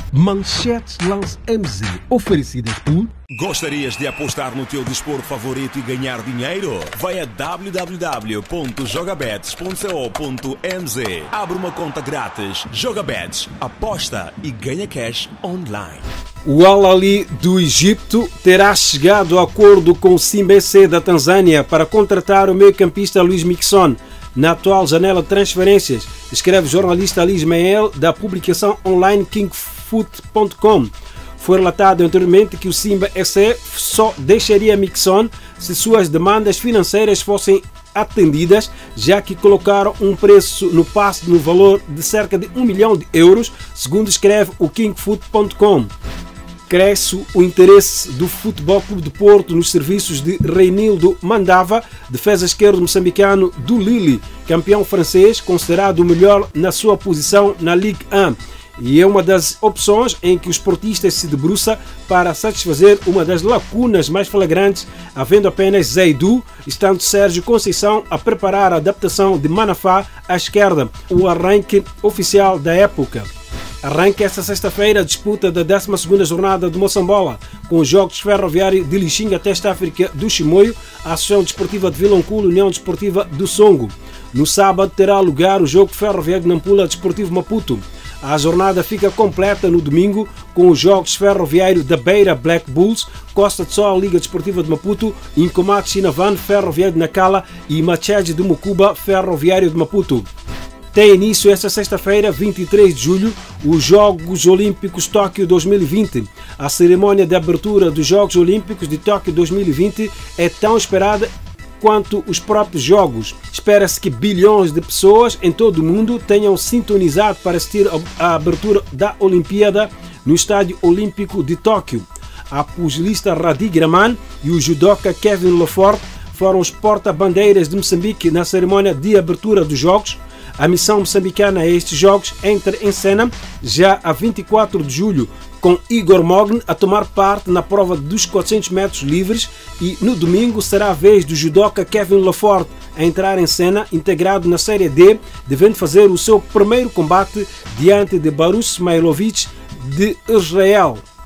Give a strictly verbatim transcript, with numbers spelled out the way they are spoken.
Manchetes Lance M Z, oferecidas por... Gostarias de apostar no teu desporto favorito e ganhar dinheiro? Vai a w w w ponto jogabets ponto co ponto m z. Abre uma conta grátis. Jogabets, aposta e ganha cash online. O Al-Ahly do Egito terá chegado a acordo com o Simba S C da Tanzânia para contratar o meio-campista Luís Miquissone na atual janela de transferências, escreve o jornalista Ali Ismael da publicação online king foot ponto com. Foi relatado anteriormente que o Simba S C só deixaria Miquissone se suas demandas financeiras fossem atendidas, já que colocaram um preço no passe no valor de cerca de um milhão de euros, segundo escreve o king foot ponto com. Cresce o interesse do Futebol Clube de Porto nos serviços de Reinildo Mandava, defesa esquerdo moçambicano do Lille, campeão francês, considerado o melhor na sua posição na Ligue um. E é uma das opções em que os portistas se debruçam para satisfazer uma das lacunas mais flagrantes, havendo apenas Zaidu, estando Sérgio Conceição a preparar a adaptação de Manafá à esquerda, o arranque oficial da época. Arranca esta sexta-feira a disputa da décima segunda jornada do Moçambola, com os jogos Ferroviário de Lixinga, Teste África do Chimoio, a Associação Desportiva de Vilanculo, União Desportiva do Songo. No sábado terá lugar o jogo Ferroviário de Nampula, Desportivo Maputo. A jornada fica completa no domingo com os jogos Ferroviário da Beira, Black Bulls, Costa de Sol, Liga Desportiva de Maputo, Incomac Chinavan, Ferroviário de Nacala e Machede de Mucuba, Ferroviário de Maputo. Tem início esta sexta-feira, vinte e três de julho, os Jogos Olímpicos Tóquio dois mil e vinte. A cerimônia de abertura dos Jogos Olímpicos de Tóquio dois mil e vinte é tão esperada quanto os próprios Jogos. Espera-se que bilhões de pessoas em todo o mundo tenham sintonizado para assistir à abertura da Olimpíada no Estádio Olímpico de Tóquio. A pugilista Radig Raman e o judoca Kevin Lefort foram os porta-bandeiras de Moçambique na cerimônia de abertura dos Jogos. A missão moçambicana a estes Jogos entra em cena já a vinte e quatro de julho, com Igor Mogn a tomar parte na prova dos quatrocentos metros livres, e no domingo será a vez do judoca Kevin Lefort a entrar em cena, integrado na Série D, devendo fazer o seu primeiro combate diante de Barus Smailovic de Israel.